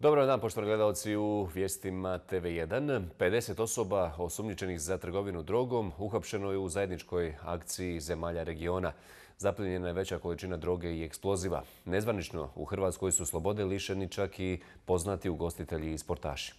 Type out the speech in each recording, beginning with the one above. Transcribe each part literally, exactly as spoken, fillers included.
Dobar dan, poštovani gledalci, u vijestima T V jedan. pedeset osoba osumnjičenih za trgovinu drogom uhapšeno je u zajedničkoj akciji zemalja regiona. Zaplijenjena je veća količina droge i eksploziva. Nezvanično u Hrvatskoj su slobode lišeni čak i poznati ugostitelji i sportaši.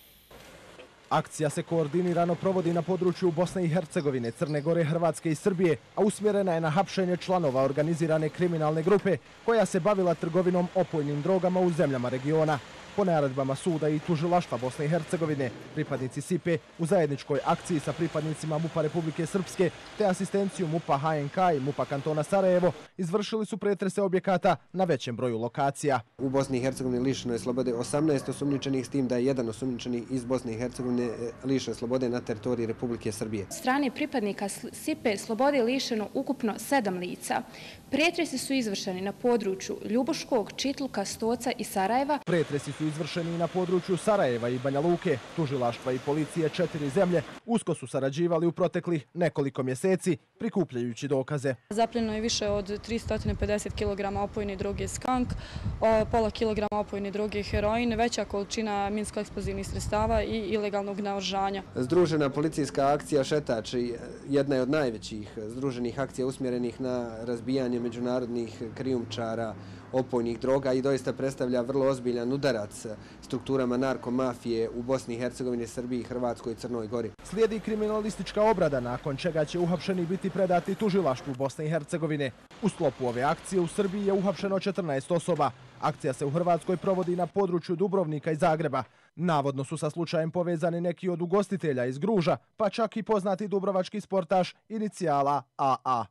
Akcija se koordinirano provodi na području Bosne i Hercegovine, Crne Gore, Hrvatske i Srbije, a usmjerena je na hapšenje članova organizirane kriminalne grupe koja se bavila trgovinom opojnim drogama u zemljama regiona. Po naredbama suda i tužilaštva Bosne i Hercegovine, pripadnici S I P E u zajedničkoj akciji sa pripadnicima MUP-a Republike Srpske te asistenciju MUP-a H N K i MUP-a kantona Sarajevo izvršili su pretrese objekata na većem broju lokacija. U Bosni i Hercegovini lišeno je slobode osamnaest osumnjičenih, s tim da je jedan osumnjičeni iz Bosne i Hercegovine lišen slobode na teritoriji Republike Srbije. Strani pripadnika S I P E slobode je lišeno ukupno sedam lica. Pretresi su izvršeni na području Ljubuškog, Čitluka, Stoca i Sarajeva. Pretresi su izvršeni na području Sarajeva i Banja Luke. Tužilaštva i policije četiri zemlje usko su sarađivali u proteklih nekoliko mjeseci prikupljajući dokaze. Zapljeno je više od tristo pedeset kilograma opojne droge skank, pola kilograma opojne droge heroin, veća količina minsko-eksplozivnih sredstava i ilegalnog naoružanja. Združena policijska akcija Šetač jedna je od najvećih združenih akcija usmjerenih na razbijanje međunarodnih krijumčara opojnih droga i doista predstavlja vrlo ozbiljan udarac strukturama narkomafije u Bosni i Hercegovini, Srbiji, Hrvatskoj i Crnoj Gori. Slijedi kriminalistička obrada, nakon čega će uhapšeni biti predati tužilaštvu Bosne i Hercegovine. U sklopu ove akcije u Srbiji je uhapšeno četrnaest osoba. Akcija se u Hrvatskoj provodi na području Dubrovnika i Zagreba. Navodno su sa slučajem povezani neki od ugostitelja iz Gruža, pa čak i poznati dubrovački sportaš inicijala A A.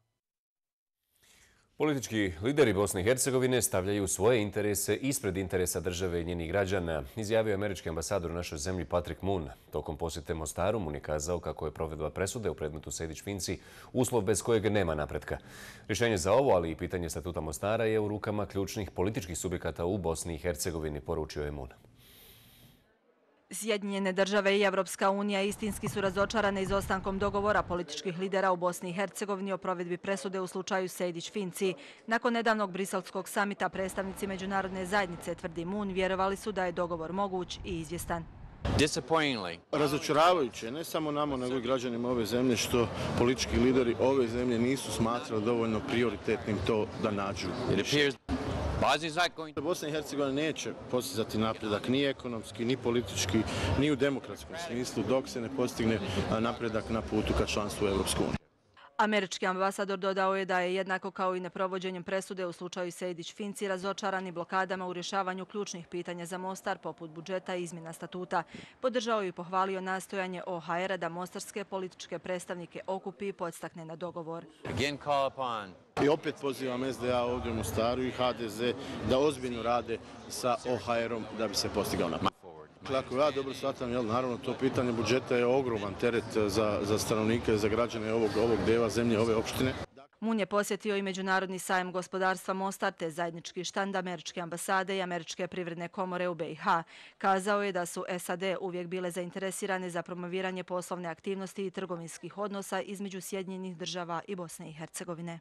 Politički lideri Bosne i Hercegovine stavljaju svoje interese ispred interesa države i njenih građana, izjavio je američki ambasador u našoj zemlji Patrick Moon. Tokom posjete Mostaru Moon je kazao kako je provedba presude u predmetu Sejdić-Finci uslov bez kojeg nema napretka. Rješenje za ovo, ali i pitanje statuta Mostara je u rukama ključnih političkih subjekata u Bosni i Hercegovini, poručio je Moon. Sjedinjene države i Evropska unija istinski su razočarane izostankom dogovora političkih lidera u Bosni i Hercegovini o provedbi presude u slučaju Sejdić-Finci. Nakon nedavnog briselskog samita predstavnici međunarodne zajednice, tvrdi Moon, vjerovali su da je dogovor moguć i izvjestan. Razočaravajuće, ne samo nama nego i građanima ove zemlje, što politički lideri ove zemlje nisu smatrali dovoljno prioritetnim to da nađu. Bosna i Hercegovina neće postizati napredak ni ekonomski, ni politički, ni u demokratskom smislu dok se ne postigne napredak na putu ka članstvu u Evropsku uniju. Američki ambasador dodao je da je jednako kao i neprovođenjem presude u slučaju Sejdić-Finci razočarani blokadama u rješavanju ključnih pitanja za Mostar poput budžeta i izmjena statuta. Podržao i pohvalio nastojanje O H R-a da mostarske političke predstavnike okupi i podstakne na dogovor. I opet pozivam S D A ovdje u Mostaru i H D Z da ozbiljno rade sa O H R-om da bi se postigao napredak. Ako ja dobro shvatam, naravno to pitanje budžeta je ogroman teret za, za stanovnike, za građane ovog, ovog dela zemlje, ove opštine. Moon je posjetio i Međunarodni sajam gospodarstva Mostar te zajednički štand Američke ambasade i Američke privredne komore u B i H. Kazao je da su S A D uvijek bile zainteresirane za promoviranje poslovne aktivnosti i trgovinskih odnosa između Sjedinjenih država i Bosne i Hercegovine.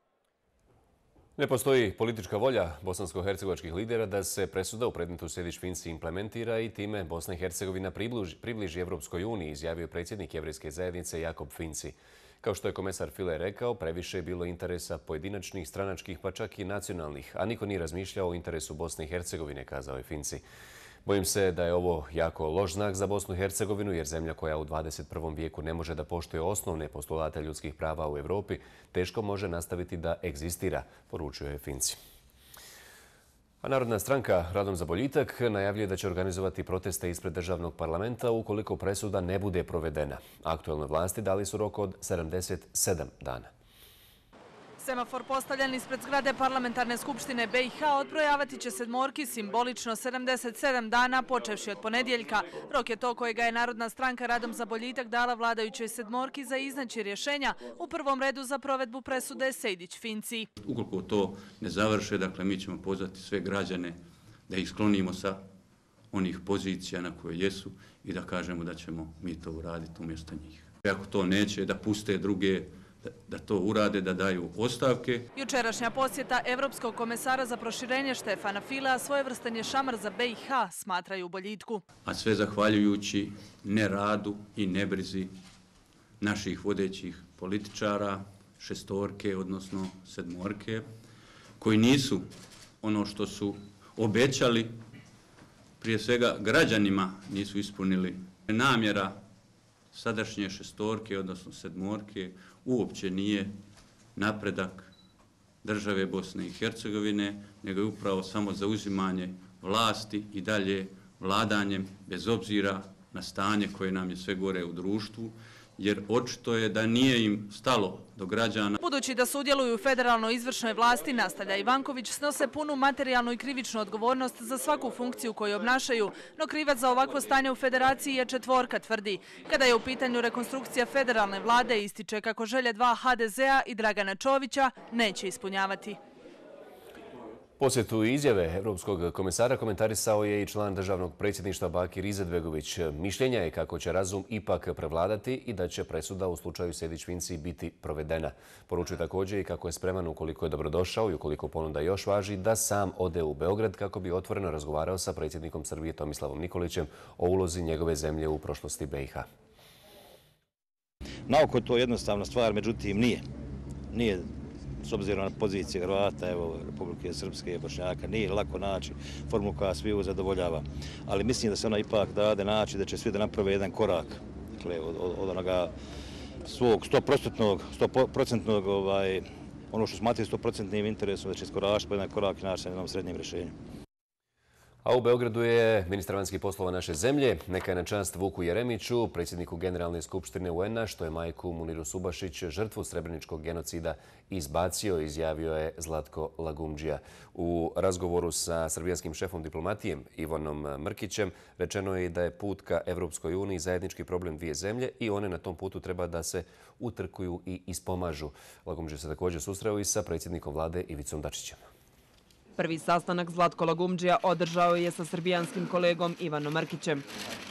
Ne postoji politička volja bosansko-hercegovačkih lidera da se presuda u predmetu Sejdić-Finci implementira i time Bosna i Hercegovina približi, približi Evropskoj uniji, izjavio predsjednik Jevrejske zajednice Jakob Finci. Kao što je komesar File rekao, previše je bilo interesa pojedinačnih, stranačkih pa čak i nacionalnih, a niko nije razmišljao o interesu Bosne i Hercegovine, kazao je Finci. Bojim se da je ovo jako loš znak za Bosnu i Hercegovinu, jer zemlja koja u dvadeset prvom vijeku ne može da poštuje osnovne postulate ljudskih prava u Evropi, teško može nastaviti da egzistira, poručio je Finci. A Narodna stranka Radom za boljitak najavljuje da će organizovati proteste ispred državnog parlamenta ukoliko presuda ne bude provedena. Aktuelnoj vlasti dali su rok od sedamdeset sedam dana. Semafor postavljen ispred zgrade Parlamentarne skupštine B i H odbrojavati će sedmorki simbolično sedamdeset sedam dana počevši od ponedjeljka. Rok je to kojega je Narodna stranka Radom za boljitak dala vladajućoj sedmorki za iznaći rješenja u prvom redu za provedbu presude Sejdić-Finci. Ukoliko to ne završe, dakle mi ćemo pozvati sve građane da ih sklonimo sa onih pozicija na koje jesu i da kažemo da ćemo mi to uraditi umjesto njih. Ako to neće, da puste druge da to urade, da daju ostavke. Jučerašnja posjeta Evropskog komesara za proširenje Štefana Filea svojevrstan je šamar za B i H, smatraju u boljitku. A sve zahvaljujući neradu i nebrizi naših vodećih političara, šestorke, odnosno sedmorke, koji nisu ono što su obećali, prije svega građanima nisu ispunili. Namjera sadašnje šestorke, odnosno sedmorke, uopće nije napredak države Bosne i Hercegovine, nego je upravo samo zauzimanje vlasti i dalje vladanjem bez obzira na stanje koje nam je sve gore u društvu, jer očito je da nije im stalo do građana. Budući da sudjeluju u federalnoj izvršnoj vlasti, nastavlja Ivanković, snose punu materijalnu i krivičnu odgovornost za svaku funkciju koju obnašaju, no krivac za ovakvo stanje u federaciji je četvorka, tvrdi. Kada je u pitanju rekonstrukcija federalne vlade, ističe kako želje dva H D Z-a i Dragana Čovića neće ispunjavati. Posjetu izjave Evropskog komesara komentarisao je i član državnog predsjedništva Bakir Izetbegović. Mišljenja je kako će razum ipak prevladati i da će presuda u slučaju Sejdić-Finci biti provedena. Poručuje također i kako je spreman, ukoliko je dobrodošao i ukoliko ponuda još važi, da sam ode u Beograd kako bi otvoreno razgovarao sa predsjednikom Srbije Tomislavom Nikolićem o ulozi njegove zemlje u prošlosti B i H. Naoko je to jednostavna stvar, međutim nije. Nije. S obzirom na pozicije Hrvata, evo, Republike Srpske i Bošnjaka, nije lako naći formulu koja sviju zadovoljava. Ali mislim da se ona ipak dade naći, da će svi da naprave jedan korak. Dakle, od, od onoga svog sto procentnog, ovaj, ono što smatraju sto procentnim interesom, da će iskorašiti po jedan korak i naći na jednom srednjem rješenju. A u Beogradu je ministar vanjskih poslova naše zemlje. Neka je na čast Vuku Jeremiću, predsjedniku Generalne skupštine U N-a, što je majku Muniru Subašić, žrtvu srebreničkog genocida, izbacio, izjavio je Zlatko Lagumdžija. U razgovoru sa srbijanskim šefom diplomatije Ivanom Mrkićem rečeno je da je put ka Evropskoj uniji zajednički problem dvije zemlje i one na tom putu treba da se utrkuju i ispomažu. Lagumdžija se također susreo i sa predsjednikom vlade Ivicom Dačićem. Prvi sastanak Zlatko Lagumdžija održao je sa srbijanskim kolegom Ivanom Mrkićem.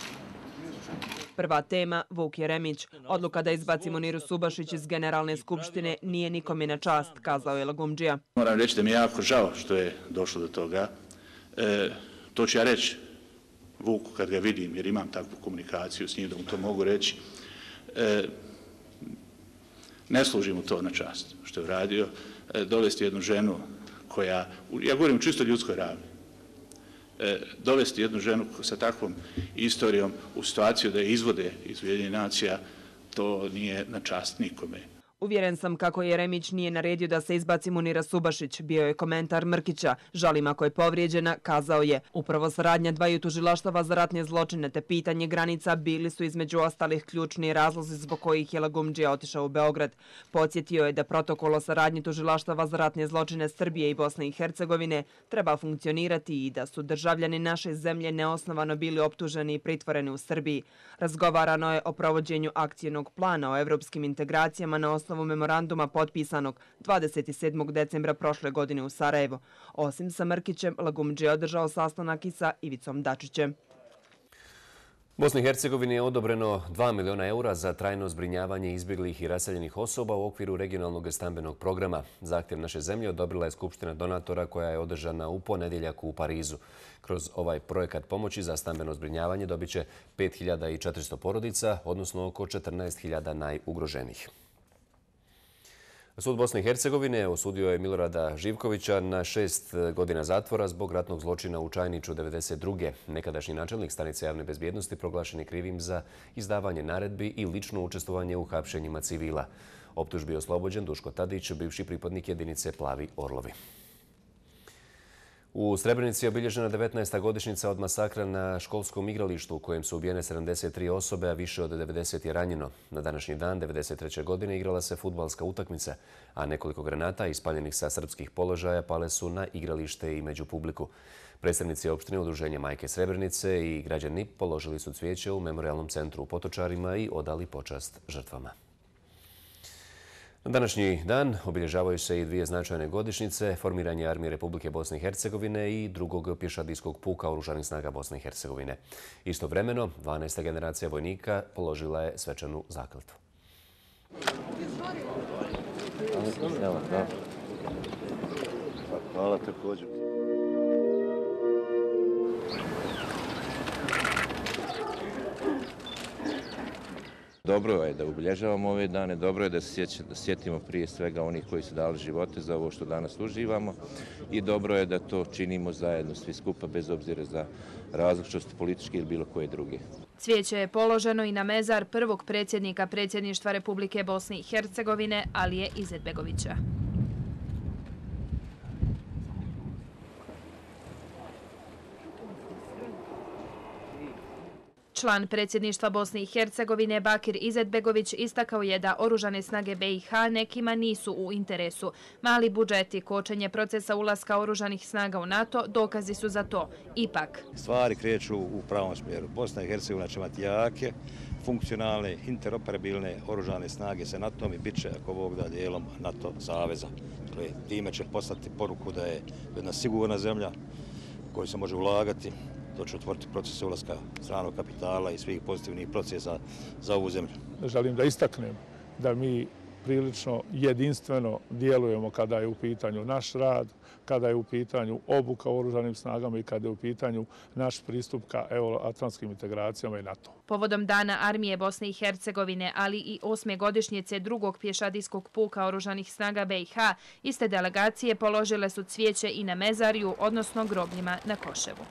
Prva tema, Vuk Jeremić. Odluka da izbaci Muniru Subašić iz Generalne skupštine nije nikome na čast, kazao je Lagumdžija. Moram reći da mi je jako žao što je došlo do toga. E, to ću ja reći Vuku kad ga vidim, jer imam takvu komunikaciju s njim da mu to mogu reći. E, ne služi mu to na čast što je uradio. E, dovesti jednu ženu koja, ja govorim čisto ljudskoj ravni, e, dovesti jednu ženu sa takvom istorijom u situaciju da je izvode iz Ujedinjenih nacija, to nije na čast nikome. Uvjeren sam kako Jeremić nije naredio da se izbaci Munira Subašić, bio je komentar Mrkića. Žalim ako je povrijeđena, kazao je. Upravo saradnja dvaju tužilaštava za ratne zločine te pitanje granica bili su između ostalih ključni razlozi zbog kojih je Lagumdžija otišao u Beograd. Podsjetio je da protokol o saradnji tužilaštava za ratne zločine Srbije i Bosne i Hercegovine treba funkcionirati i da su državljani naše zemlje neosnovano bili optuženi i pritvoreni u Srbiji. Razgovarano je o provođenju akcijnog plana o evropskim integracijama na osnovu memoranduma potpisanog dvadeset sedmog decembra prošle godine u Sarajevo. Osim sa Mrkićem, Lagumdžija je održao sastanak i sa Ivicom Dačićem. Bosni i Hercegovini je odobreno dva miliona eura za trajno zbrinjavanje izbjeglih i raseljenih osoba u okviru regionalnog stambenog programa. Zahtjev naše zemlje odobrila je Skupština donatora koja je održana u ponedjeljak u Parizu. Kroz ovaj projekat pomoći za stambeno zbrinjavanje dobit će pet hiljada četiristo porodica, odnosno oko četrnaest hiljada najugroženijih. Sud Bosne i Hercegovine osudio je Milorada Živkovića na šest godina zatvora zbog ratnog zločina u Čajniću devedeset druge. Nekadašnji načelnik stanice javne bezbjednosti proglašen je krivim za izdavanje naredbi i lično učestvovanje u hapšenjima civila. Optužbi je oslobođen Duško Tadić, bivši pripadnik jedinice Plavi Orlovi. U Srebrenici je obilježena devetnaesta godišnjica od masakra na školskom igralištu u kojem su ubijene sedamdeset tri osobe, a više od devedeset je ranjeno. Na današnji dan devedeset treće godine igrala se fudbalska utakmica, a nekoliko granata ispaljenih sa srpskih položaja pale su na igralište i među publiku. Predstavnici opštine Udruženja Majke Srebrenice i građani položili su cvijeće u Memorijalnom centru u Potočarima i odali počast žrtvama. Na današnji dan obilježavaju se i dvije značajne godišnjice, formiranje Armije Republike Bosne i Hercegovine i drugog pješadijskog puka Oružanih snaga Bosne i Hercegovine. Istovremeno, dvanaesta generacija vojnika položila je svečanu zakletvu. Hvala također. Dobro je da obilježavamo ove dane, dobro je da se sjetimo prije svega onih koji su dali živote za ovo što danas uživamo i dobro je da to činimo zajedno svi skupa bez obzira za različitosti političke ili bilo koje druge. Cvijeće je položeno i na mezar prvog predsjednika predsjedništva Republike Bosne i Hercegovine, Alije Izetbegovića. Član predsjedništva Bosne i Hercegovine Bakir Izetbegović istakao je da oružane snage B i H nekima nisu u interesu. Mali budžeti, kočenje procesa ulaska oružanih snaga u NATO dokazi su za to. Ipak, stvari kreću u pravom smjeru. Bosna i Hercegovina će imati jake, funkcionalne, interoperabilne oružane snage sa NATO-om i bit će, ako Bog da, dijelom NATO saveza. Dakle, time će poslati poruku da je jedna sigurna zemlja koju se može ulagati. To će otvoriti procese ulaska stranog kapitala i svih pozitivnih procesa za ovu zemlju. Želim da istaknem da mi prilično jedinstveno djelujemo kada je u pitanju naš rad, kada je u pitanju obuka u oružanim snagama i kada je u pitanju naš pristup ka euroatlantskim integracijama i NATO. Povodom Dana armije Bosne i Hercegovine, ali i osme godišnjice drugog pješadijskog puka oružanih snaga B i H, iste delegacije položile su cvijeće i na mezarju, odnosno grobljima na Koševu.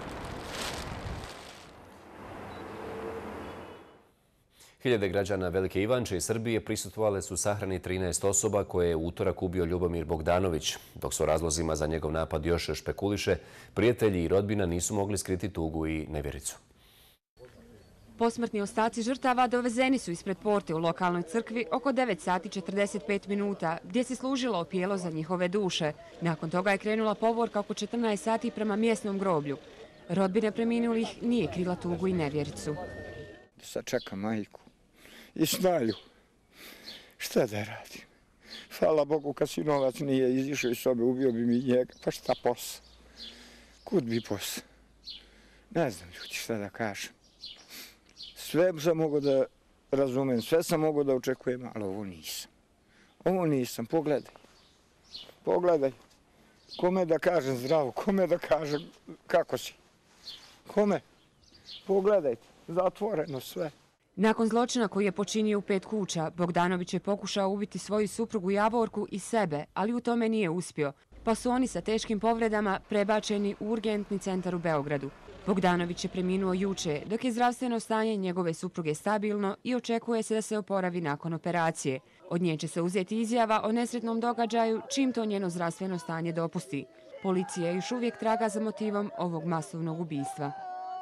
Hiljade građana Velike Ivanče i Srbije prisustvovale su sahrani trinaest osoba koje je u utorak ubio Ljubomir Bogdanović. Dok su razlozima za njegov napad još špekuliše, prijatelji i rodbina nisu mogli skriti tugu i nevjericu. Posmrtni ostaci žrtava dovezeni su ispred porte u lokalnoj crkvi oko devet sati četrdeset pet minuta, gdje se služilo opijelo za njihove duše. Nakon toga je krenula povorka oko četrnaest sati prema mjesnom groblju. Rodbina preminulih nije krila tugu i nevjericu. Sad čekam majku i snaju. Šta da radim? Hvala Bogu kad sinovac nije izišao iz sobe, ubio bi mi njega. Pa šta posla? Kud bi posla? Ne znam ljudi šta da kažem. Sve sam mogao da razumem, sve sam mogao da očekujem, ali ovo nisam. Ovo nisam, pogledaj. Pogledaj. Kome da kažem zdravo, kome da kažem kako si? Kome? Pogledajte, zatvoreno sve. Nakon zločina koji je počinio u pet kuća, Bogdanović je pokušao ubiti svoju suprugu Javorku i sebe, ali u tome nije uspio, pa su oni sa teškim povredama prebačeni u urgentni centar u Beogradu. Bogdanović je preminuo juče, dok je zdravstveno stanje njegove supruge stabilno i očekuje se da se oporavi nakon operacije. Od nje će se uzeti izjava o nesretnom događaju čim to njeno zdravstveno stanje dopusti. Policija još uvijek traga za motivom ovog masovnog ubistva.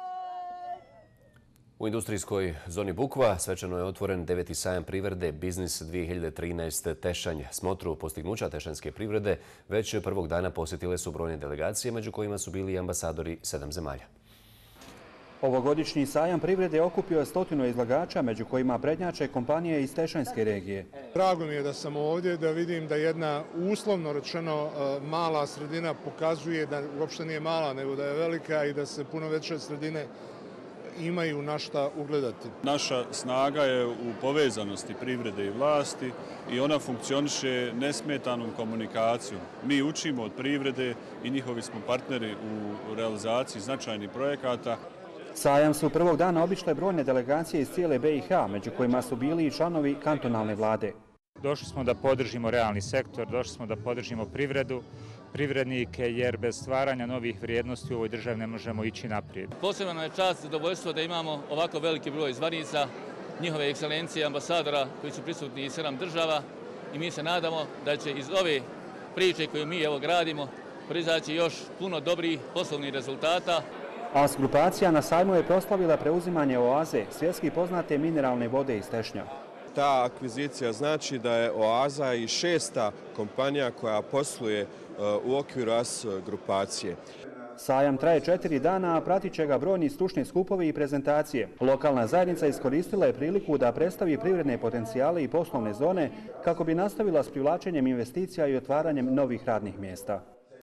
U industrijskoj zoni Bukva svečano je otvoren deveti sajam privrede Biznis dvije hiljade trinaest Tešanj. Smotru postignuća tešanjske privrede već prvog dana posjetile su brojne delegacije, među kojima su bili i ambasadori sedam zemalja. Ovogodišnji sajam privrede okupio je stotinu izlagača, među kojima prednjače kompanije iz Tešanjske regije. Drago mi je da sam ovdje, da vidim da jedna uslovno rečeno mala sredina pokazuje da uopšte nije mala, nego da je velika i da se puno veće sredine imaju na šta ugledati. Naša snaga je u povezanosti privrede i vlasti i ona funkcioniše nesmetanom komunikacijom. Mi učimo od privrede i njihovi smo partneri u realizaciji značajnih projekata. Sajam su prvog dana obišle brojne delegacije iz cijele B i H, među kojima su bili i članovi kantonalne vlade. Došli smo da podržimo realni sektor, došli smo da podržimo privredu, privrednike, jer bez stvaranja novih vrijednosti u ovoj državi ne možemo ići naprijed. Posebno nam je čast i zadovoljstvo da imamo ovako veliki broj zvanica, njihove ekscelencije, ambasadora koji su prisutni iz sedam država i mi se nadamo da će iz ove priče koju mi evo gradimo proizaći još puno dobrih poslovnih rezultata. A S grupacija na sajmu je proslavila preuzimanje Oaze, svjetski poznate mineralne vode iz Tešnja. Ta akvizicija znači da je Oaza i šesta kompanija koja posluje u okviru A S grupacije. Sajam traje četiri dana, a pratit će ga brojni stručni skupovi i prezentacije. Lokalna zajednica iskoristila je priliku da predstavi privredne potencijale i poslovne zone kako bi nastavila s privlačenjem investicija i otvaranjem novih radnih mjesta.